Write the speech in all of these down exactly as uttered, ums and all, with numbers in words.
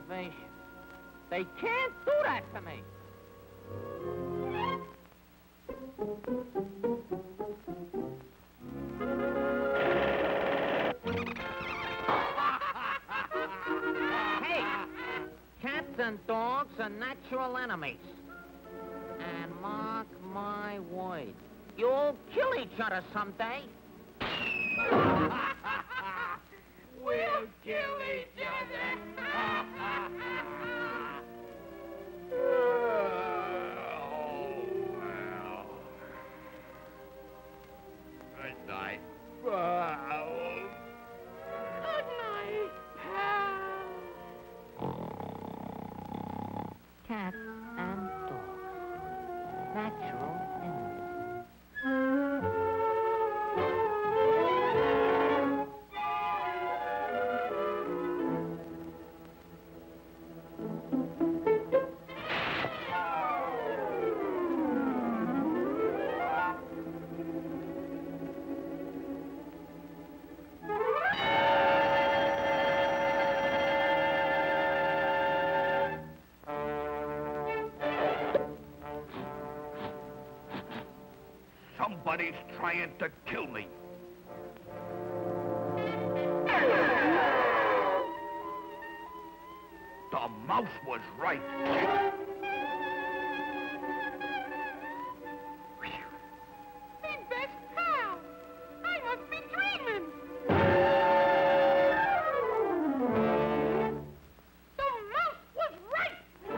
salvation. They can't do that to me. Hey, cats and dogs are natural enemies. And mark my word, you'll kill each other someday. We'll kill each other. Oh, well. Good night. Good night, pal. Cats and dogs, natural enemies. Somebody's trying to kill me. The mouse was right. My best pal. I must be dreaming. The mouse was right.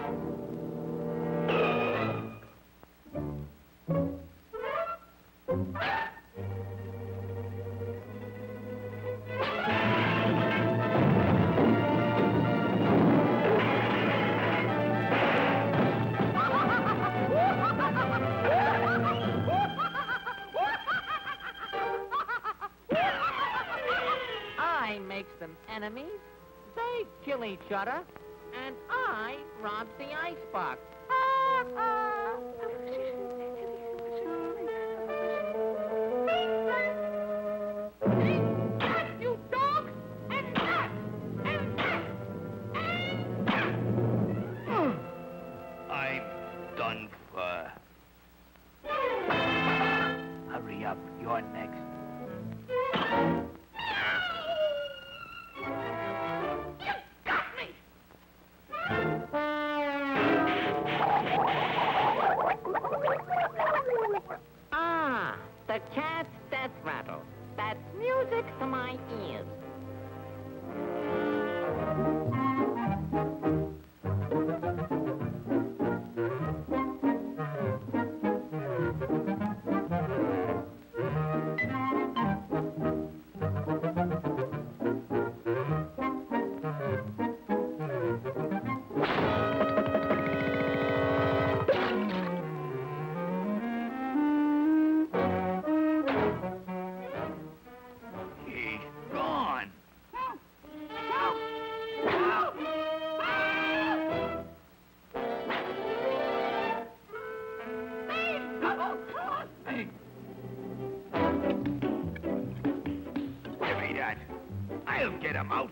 I makes them enemies, they kill each other, and I rob the icebox. You dogs and cats and cats and cats. I'm done for. Hurry up, you're next. Ah, the cat's death rattle. That's music to my ears. He's gone. Hey. Give me that. I'll get him out.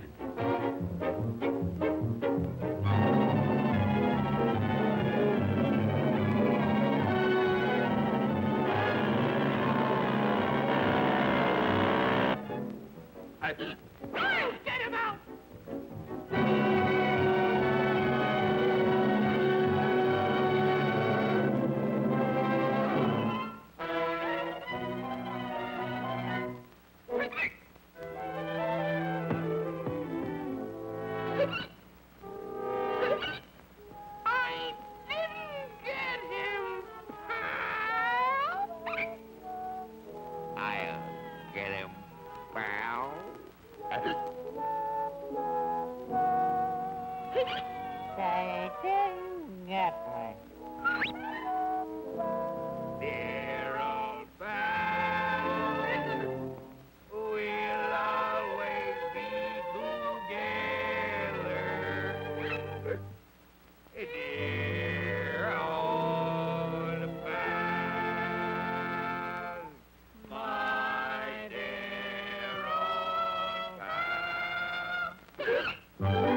I'll get him out. I didn't get him, pal. I'll get him, pal. They didn't get me. Dear old pal, we'll always be together. Dear old pal, my dear old pal.